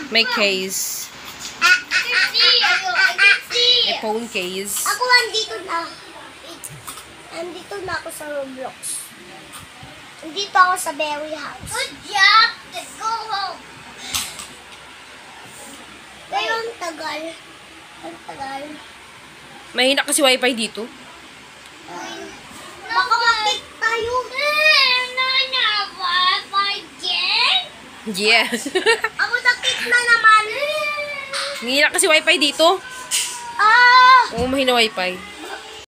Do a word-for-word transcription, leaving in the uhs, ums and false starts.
May case. May phone case. Ako andito na. Andito na ako sa Roblox. Andito ako sa Berry House. Good job! Let's go home! Pero ang tagal. Ang tagal. Mahina kasi wifi dito. Baka makik tayo. Yes. Ako nakik na naman. Mahina kasi wifi dito. Ah! Oo, mahina wifi.